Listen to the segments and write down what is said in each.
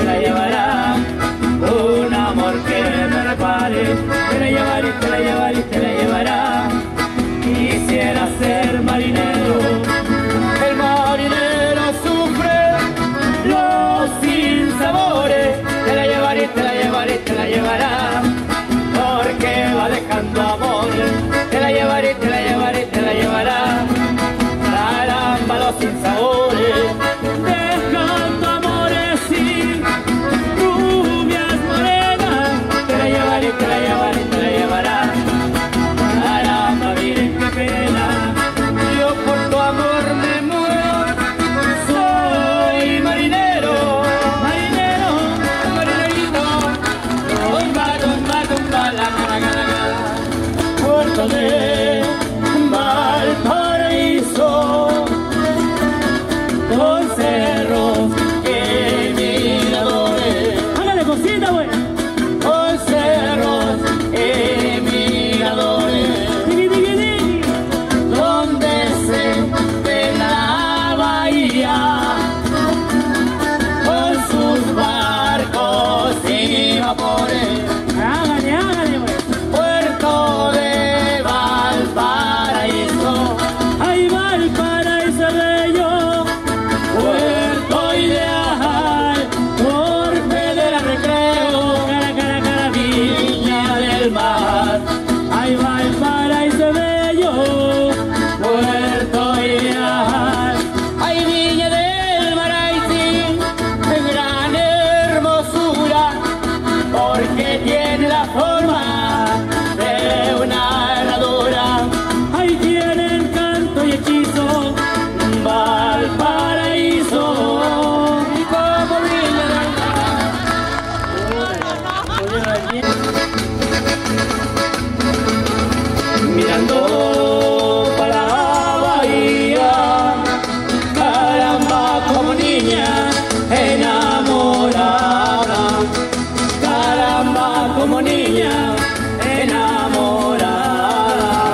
la llevará. Un amor que me repare, te la llevaré, te la llevaré, te la llevará. Quisiera ser marinero, el marinero sufre los sinsabores. Te la llevaré, te la llevaré, te la llevará, porque va dejando amor. Te la llevaré, te la llevaré, te la llevará. Caramba, los sinsabores, dejando amores y rubias morenas. Te la llevaré, te la llevaré, te la llevará. Caramba, miren qué pena, yo por tu amor me muero. Soy marinero, marinero, marinerito. Tumba, tumba, tumba, la puerto de Valparaíso, con cerros y miradores. Hágale cosita, güey. Con cerros y miradores, donde se ve la bahía, con sus barcos y vapores. Hágale, hágale, güey. Puerto de Valparaíso, ay Valparaíso bello, puerto ideal, orbe de la Recreo, cara, cara, cara, viña del mar. Ay Valparaíso bello, puerto ideal, ay viña del mar, ay sí, de gran hermosura, porque tiene la forma de una herradura. Ahí tiene encanto y hechizo Valparaíso, y como viña del mar. Mirando para la bahía, caramba como niña enamorada. Caramba como niña enamorada,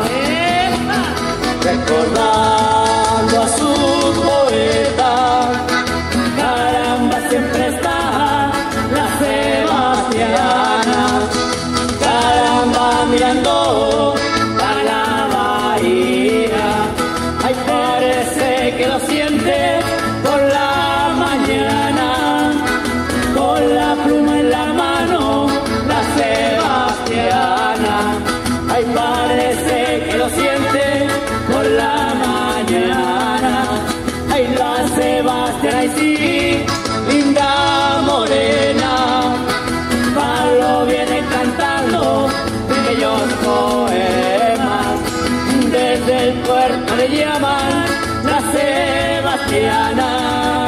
recordando a su poeta. Caramba siempre está la Sebastiana. Caramba mirando a la bahía, ay parece que lo siente por la mañana, con la pluma en la mano, la Sebastiana. Ay parece que lo siente por la mañana. Ay la Sebastiana, ay sí, linda morena, Pablo viene cantando bellos poemas. Desde el puerto le llaman la Sebastiana.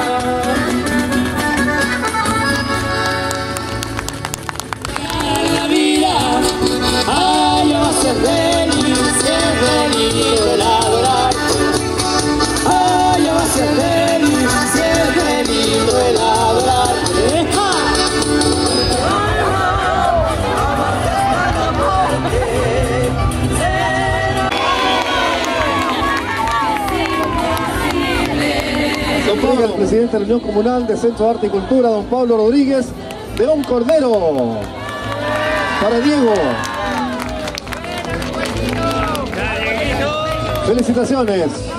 La vida, ay, va a ser feliz el adorar. Ay, va a ser feliz el adorar. Entrega el presidente de la Unión Comunal de Centro de Arte y Cultura, don Pablo Rodríguez, de un cordero para Diego. Felicitaciones.